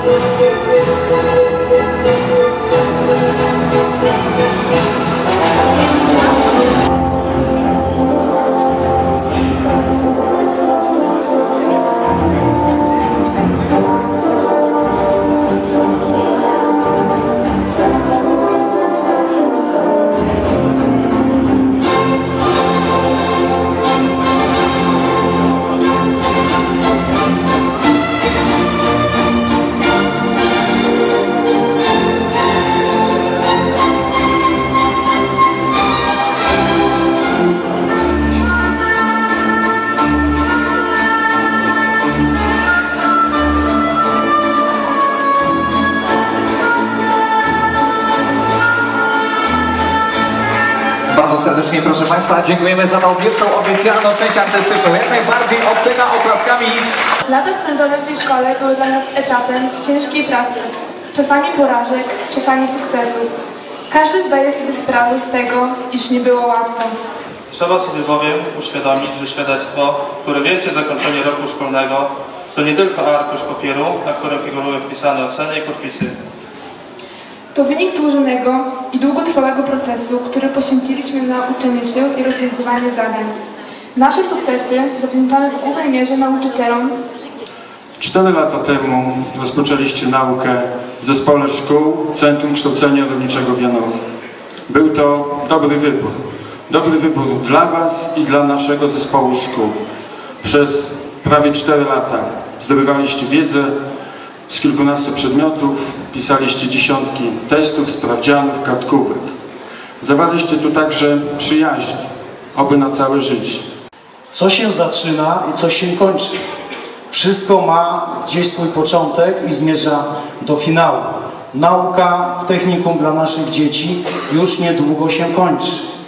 Bardzo serdecznie, proszę Państwa, dziękujemy za tą pierwszą oficjalną część artystyczną. Jak najbardziej ocena oklaskami. Lata spędzone w tej szkole były dla nas etapem ciężkiej pracy. Czasami porażek, czasami sukcesów. Każdy zdaje sobie sprawę z tego, iż nie było łatwo. Trzeba sobie bowiem uświadomić, że świadectwo, które wieńczy zakończenie roku szkolnego, to nie tylko arkusz papieru, na którym figurują wpisane oceny i podpisy. To wynik złożonego i długotrwałego procesu, który poświęciliśmy na uczenie się i rozwiązywanie zadań. Nasze sukcesy zawdzięczamy w głównej mierze nauczycielom. 4 lata temu rozpoczęliście naukę w Zespole Szkół Centrum Kształcenia Rolniczego w Janowie. Był to dobry wybór. Dobry wybór dla Was i dla naszego zespołu szkół. Przez prawie 4 lata zdobywaliście wiedzę z kilkunastu przedmiotów, pisaliście dziesiątki testów, sprawdzianów, kartkówek. Zawarliście tu także przyjaźń, oby na całe życie. Co się zaczyna i co się kończy. Wszystko ma gdzieś swój początek i zmierza do finału. Nauka w technikum dla naszych dzieci już niedługo się kończy.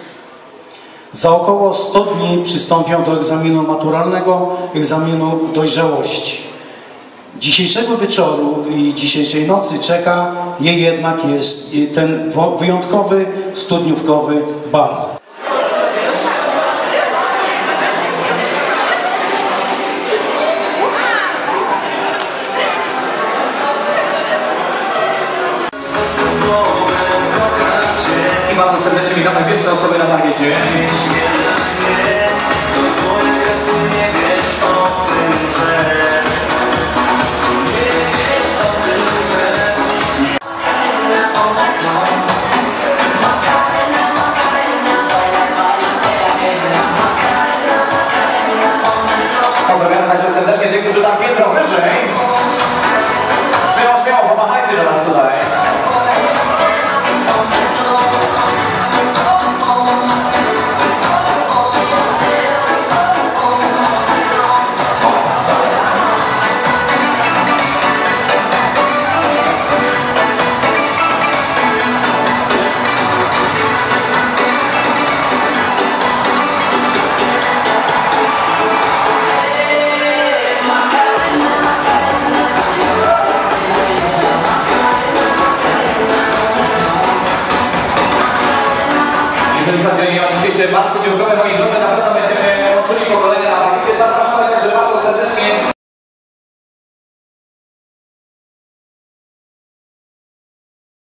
Za około 100 dni przystąpią do egzaminu maturalnego, egzaminu dojrzałości. Dzisiejszego wieczoru i dzisiejszej nocy czeka je jednak jest ten wyjątkowy, studniówkowy bal. I bardzo serdecznie witamy pierwsze osoby na parkiecie. Pozdrawiamy także serdecznie tych, którzy tam piętro wyżej. Śmiało, pomachajcie do nas tutaj. Jeżeli chodzi o dzisiejsze marsy biurkowe, moi drodzy, na pewno